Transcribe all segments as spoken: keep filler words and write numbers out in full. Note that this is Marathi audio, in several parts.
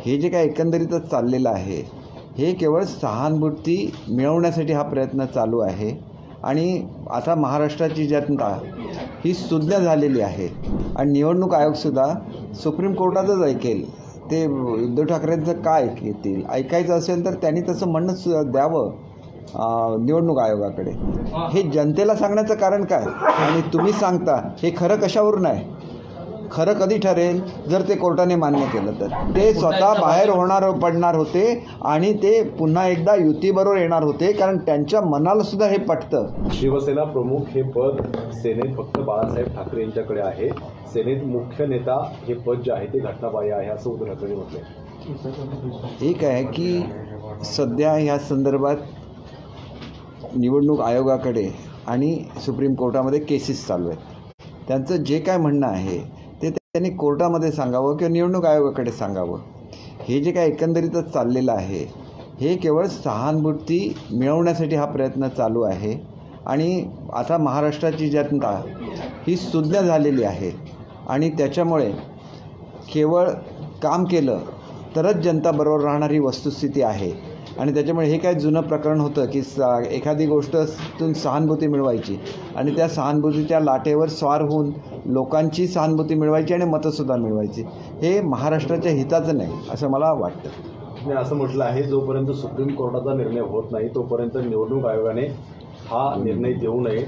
हे जे काय एकंदरीतच चाललेलं आहे हे केवळ सहानुभूती मिळवण्यासाठी हा प्रयत्न चालू आहे आणि आता महाराष्ट्राची जनता ही सुज्ञ झालेली आहे आणि निवडणूक आयोगसुद्धा सुप्रीम कोर्टातच ऐकेल. ते उद्धव ठाकरेंचं काय ऐकतील, ऐकायचं असेल तर त्यांनी तसं म्हणणं द्यावं निवडणूक आयोगाकडे. हे जनतेला सांगण्याचं कारण काय आणि तुम्ही सांगता हे खरं कशावरून आहे? खरं कधी ठरेल जर ते कोर्टाने मान्य केलं तर. ते स्वतः बाहेर होणार पडणार होते आणि ते पुन्हा एकदा युतीबरोबर येणार होते कारण त्यांच्या मनाला सुद्धा हे पटतं. शिवसेना प्रमुख हे पद सेनेत फक्त बाळासाहेब ठाकरे यांच्याकडे आहे. सेनेत मुख्य नेता हे पद जे आहे ते घटनाबाह्य आहे असं उद्धव ठाकरे म्हटले. एक आहे की सध्या ह्या संदर्भात निवडणूक आयोगाकडे आणि सुप्रीम कोर्टामध्ये केसेस चालू आहेत. त्यांचं जे काय म्हणणं आहे ते त्यांनी कोर्टामध्ये सांगावं किंवा निवडणूक आयोगाकडे सांगावं. हे जे काय एकंदरीतच चाललेलं आहे हे केवळ सहानुभूती मिळवण्यासाठी हा प्रयत्न चालू आहे आणि आता महाराष्ट्राची जनता ही सुज्ञ झालेली आहे आणि त्याच्यामुळे केवळ काम केलं तरच जनता बरोबर राहणारी वस्तुस्थिती आहे. आणि त्याच्यामुळे हे काय जुनं प्रकरण होतं की सा एखादी गोष्टतून सहानुभूती मिळवायची आणि त्या सहानुभूतीच्या लाटेवर स्वार होऊन लोकांची सहानुभूती मिळवायची आणि मतंसुद्धा मिळवायची. हे महाराष्ट्राच्या हिताचं नाही असं मला वाटतं. मी असं म्हटलं आहे जोपर्यंत सुप्रीम कोर्टाचा निर्णय होत नाही तोपर्यंत निवडणूक आयोगाने हा निर्णय देऊ नये.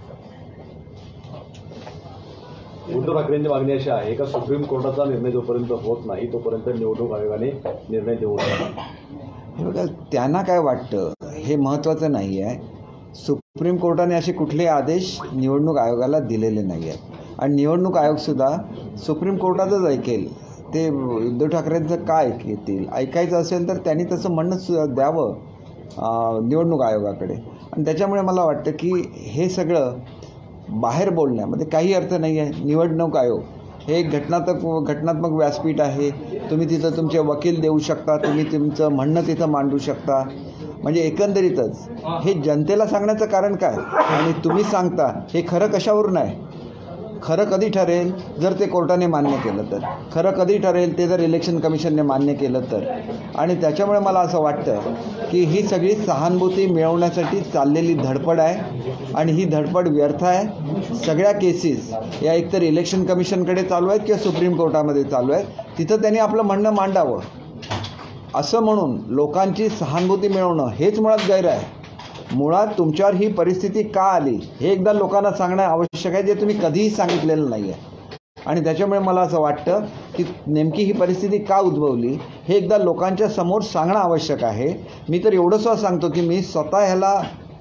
उद्धव ठाकरेंची मागणी अशी आहे का सुप्रीम कोर्टाचा निर्णय जोपर्यंत होत नाही तोपर्यंत निवडणूक आयोगाने निर्णय देऊ नये. हे बघा त्यांना काय वाटतं हे महत्त्वाचं नाही आहे. सुप्रीम कोर्टाने असे कुठले आदेश निवडणूक आयोगाला दिलेले नाही आहेत आणि निवडणूक आयोगसुद्धा सुप्रीम कोर्टातच ऐकेल. ते उद्धव ठाकरेंचं काय ऐकतील, ऐकायचं असेल तर त्यांनी तसं म्हणणं द्यावं निवडणूक आयोगाकडे. आणि त्याच्यामुळे मला वाटतं की हे सगळं बाहेर बोलण्यामध्ये काही अर्थ नाही आहे. निवडणूक आयोग हे एक घटनात्मक घटनात्मक व्यासपीठ आहे. तुम्ही तिथं तुमचे वकील देऊ शकता, तुम्ही तुमचं म्हणणं तिथं मांडू शकता. म्हणजे एकंदरीतच हे जनतेला सांगण्याचं कारण काय आणि तुम्ही सांगता हे खरं कशावरून आहे? खरं कधी ठरेल जर ते कोर्टाने मान्य केलं तर. खरं कधी ठरेल ते जर इलेक्शन कमिशनने मान्य केलं तर. आणि त्याच्यामुळे मला असं वाटतं की ही सगळी सहानुभूती मिळवण्यासाठी चाललेली धडपड आहे आणि ही धडपड व्यर्थ आहे. सगळ्या केसेस या एकतर इलेक्शन कमिशनकडे चालू आहेत किंवा सुप्रीम कोर्टामध्ये चालू आहेत. तिथं त्यांनी आपलं म्हणणं मांडावं. असं म्हणून लोकांची सहानुभूती मिळवणं हेच मुळात गैर आहे. मुळात तुमच्यावर ही परिस्थिती का आली हे एकदा लोकांना सांगणं आवश्यक आहे जे तुम्ही कधीही सांगितलेलं नाही आहे. आणि त्याच्यामुळे मला असं वाटतं की नेमकी ही परिस्थिती का उद्भवली हे एकदा लोकांच्या समोर सांगणं आवश्यक आहे. मी तर एवढंसुद्धा सांगतो की मी स्वतः ह्याला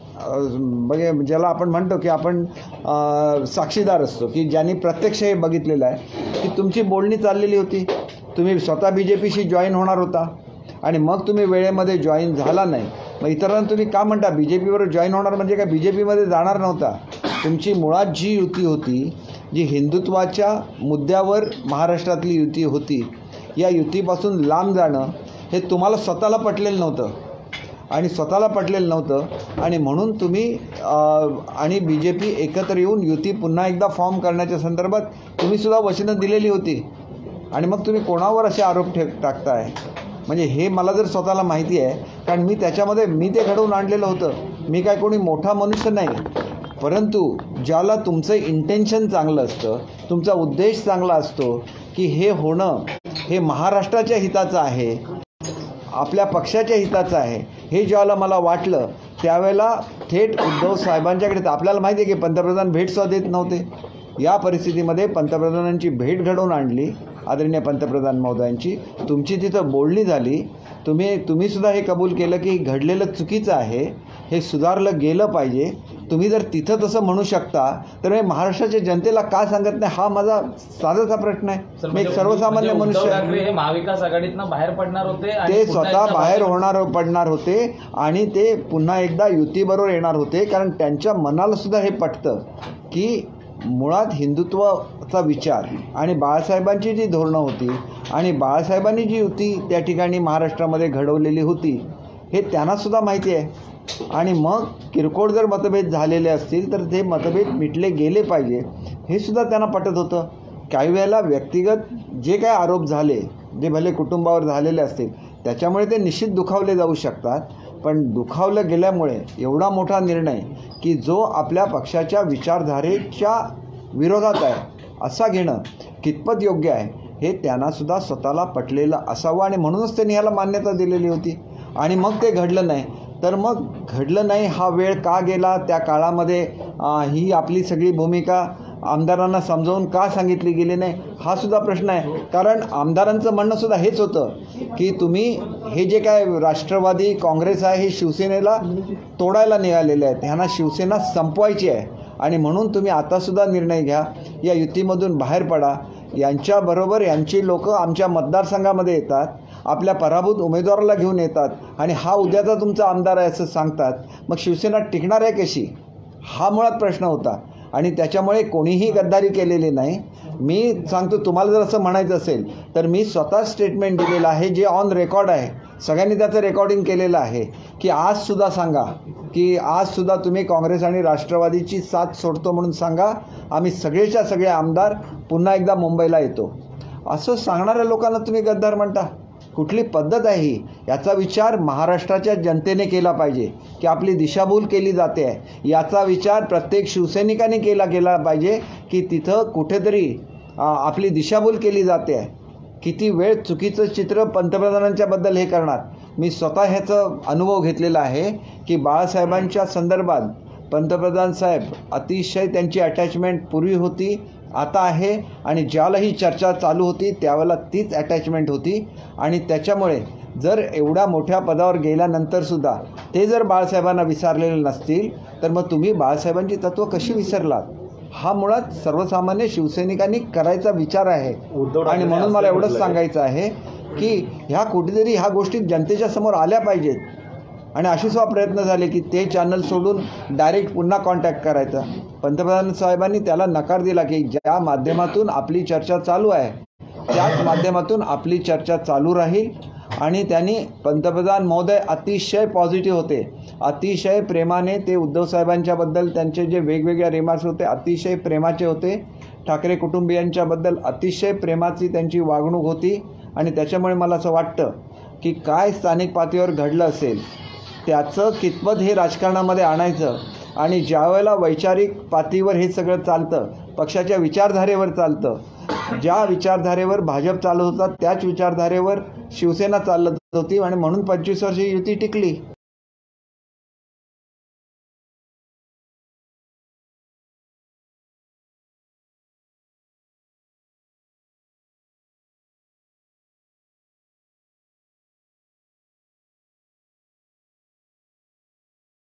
बघे ज्याला आपण म्हणतो की आपण साक्षीदार असतो की ज्यांनी प्रत्यक्ष हे बघितलेलं आहे की तुमची बोलणी चाललेली होती. तुम्ही स्वतः बी जे पीशी जॉईन होणार होता आणि मग तुम्ही वेळेमध्ये जॉईन झाला नाही. मग इतरांना तुम्ही का म्हणता बी जे पीवर जॉईन होणार म्हणजे काय बी जे पीमध्ये जाणार नव्हता? तुमची मुळात जी युती होती, जी हिंदुत्वाच्या मुद्द्यावर महाराष्ट्रातली युती होती, या युतीपासून लांब जाणं हे तुम्हाला स्वतःला पटलेलं नव्हतं आणि स्वतःला पटलेलं नव्हतं आणि म्हणून तुम्ही आणि बी जे पी एकत्र येऊन युती पुन्हा एकदा फॉर्म करण्याच्या संदर्भात तुम्हीसुद्धा वचनं दिलेली होती. आणि मग तुम्ही कोणावर असे आरोप ठे टाकताय? म्हणजे हे मला जर स्वतःला माहिती आहे कारण मी त्याच्यामध्ये मी ते घडवून आणलेलं होतं. मी काय कोणी मोठा मनुष्य नाही. परंतु ज्याला तुमचं इंटेन्शन चांगलं असतं, तुमचा उद्देश चांगला असतो की हे होणं हे महाराष्ट्राच्या हिताचं आहे, आपल्या पक्षाच्या हिताचं आहे, हे ज्यावेळेला मला वाटलं त्यावेळेला थेट उद्धव साहेबांच्याकडे आपल्याला माहिती आहे की पंतप्रधान भेटसुद्धा देत नव्हते. या परिस्थितीमध्ये पंतप्रधानांची भेट घडवून आणली आदरणीय पंतप्रधान महोदयांची. तुमची तिथं बोलणी झाली. तुम्ही तुम्हीसुद्धा हे कबूल केलं की घडलेलं चुकीचं आहे, हे सुधारलं गेलं पाहिजे. तुम्ही जर तिथं तसं म्हणू शकता तर मी महाराष्ट्राच्या जनतेला का सांगत नाही हा माझा साधाचा प्रश्न आहे. मी एक सर्वसामान्य मनुष्य आहे. महाविकास आघाडीतनं बाहेर पडणार होते, ते स्वतः बाहेर होणार पडणार होते आणि ते पुन्हा एकदा युतीबरोबर येणार होते कारण त्यांच्या मनाला सुद्धा हे पटतं की मुळात हिंदुत्वाचा विचार आणि बाळासाहेबांची जी धोरणं होती आणि बाळासाहेबांनी जी युती त्या ठिकाणी महाराष्ट्रामध्ये घडवलेली होती हे त्यांनासुद्धा माहिती आहे. आणि मग किरकोळ जर मतभेद झालेले असतील तर ते मतभेद मिटले गेले पाहिजे हे सुद्धा त्यांना पटत होतं. काही वेळेला व्यक्तिगत जे काय आरोप झाले जे भले कुटुंबावर झालेले असतील त्याच्यामुळे ते निश्चित दुखावले जाऊ शकतात. पण दुखावलं गेल्यामुळे एवढा मोठा निर्णय की जो आपल्या पक्षाच्या विचारधारेच्या विरोधात आहे असा घेणं कितपत योग्य आहे हे त्यांनासुद्धा स्वतःला पटलेलं असावं आणि म्हणूनच त्यांनी ह्याला मान्यता दिलेली होती. आणि मग ते घडलं नाही तर मग घडलं नाही हा वेळ का गेला, त्या काळामध्ये ही आपली सगळी भूमिका आमदारांना समजावून का सांगितली गेली नाही हा सुद्धा प्रश्न आहे. कारण आमदारांचं म्हणणंसुद्धा हेच होतं की तुम्ही हे जे काय राष्ट्रवादी काँग्रेस आहे हे शिवसेनेला तोडायला निघालेले आहेत, ह्यांना शिवसेना संपवायची आहे आणि म्हणून तुम्ही आतासुद्धा निर्णय घ्या, या युतीमधून बाहेर पडा. यांच्याबरोबर यांची लोकं आमच्या मतदारसंघामध्ये येतात, आपल्या पराभूत उमेदवाराला घेऊन येतात आणि हा उद्याचा तुमचा आमदार आहे असं सांगतात. मग शिवसेना टिकणार आहे कशी, हा मुळात प्रश्न होता. आणि त्याच्यामुळे कोणीही गद्दारी केलेली नाही. मी सांगतो, तुम्हाला जर असं म्हणायचं असेल तर मी स्वतः स्टेटमेंट दिलेलं आहे जे ऑन रेकॉर्ड आहे, सगळ्यांनी त्याचं रेकॉर्डिंग केलेलं आहे की आजसुद्धा सांगा की आजसुद्धा तुम्ही काँग्रेस आणि राष्ट्रवादीची साथ सोडतो म्हणून सांगा, आम्ही सगळेच्या सगळे आमदार पुन्हा एकदा मुंबईला येतो. असं सांगणाऱ्या लोकांना तुम्ही गद्दार म्हणता. कुठली पद्धत आहे ही, याचा विचार महाराष्ट्राच्या जनतेने केला पाहिजे की आपली दिशाभूल केली जाते आहे. याचा विचार प्रत्येक शिवसैनिकाने केला गेला पाहिजे की तिथं कुठेतरी आपली दिशाभूल केली जाते आहे. किती वेळ चुकीचं चित्र पंतप्रधानांच्याबद्दल हे करणार. मी स्वतः ह्याचा अनुभव घेतलेला आहे की बाळासाहेबांच्या संदर्भात पंतप्रधान साहेब अतिशय त्यांची अटॅचमेंट पूर्वी होती, आता आहे आणि ज्याला ही चर्चा चालू होती त्यावेळेला तीच अटॅचमेंट होती. आणि त्याच्यामुळे जर एवढ्या मोठ्या पदावर गेल्यानंतरसुद्धा ते जर बाळासाहेबांना विसरलेले नसतील तर मग तुम्ही बाळासाहेबांची तत्त्व कशी विसरलात, हा मुळात सर्वसामान्य शिवसैनिकांनी करायचा विचार आहे. आणि म्हणून मला एवढंच सांगायचं आहे की ह्या कुठेतरी ह्या गोष्टी जनतेच्या समोर आल्या पाहिजेत. आणि असे सुद्धा प्रयत्न झाले की ते चॅनल सोडून डायरेक्ट पुन्हा कॉन्टॅक्ट करायचा. पंतप्रधान साहेबांनी त्याला नकार दिला की ज्या माध्यमातून आपली चर्चा चालू आहे त्याच माध्यमातून आपली चर्चा चालू राहील. आणि त्यांनी पंतप्रधान महोदय अतिशय पॉझिटिव्ह होते, अतिशय प्रेमाने ते उद्धव साहेबांच्याबद्दल त्यांचे जे वेगवेगळे रिमार्क्स होते अतिशय प्रेमाचे होते. ठाकरे कुटुंबियांच्याबद्दल अतिशय प्रेमाची त्यांची वागणूक होती. आणि त्याच्यामुळे मला असं वाटतं की काय स्थानिक पातळीवर घडलं असेल त्याचं कितपत हे राजकारणामध्ये आणायचं. आणि ज्यावेळेला वैचारिक पातळीवर हे सगळं चालतं, पक्षाच्या विचारधारेवर चालतं, ज्या विचारधारेवर भाजप चालत होता त्याच विचारधारेवर शिवसेना चालत होती आणि म्हणून पंचवीस वर्ष युती टिकली.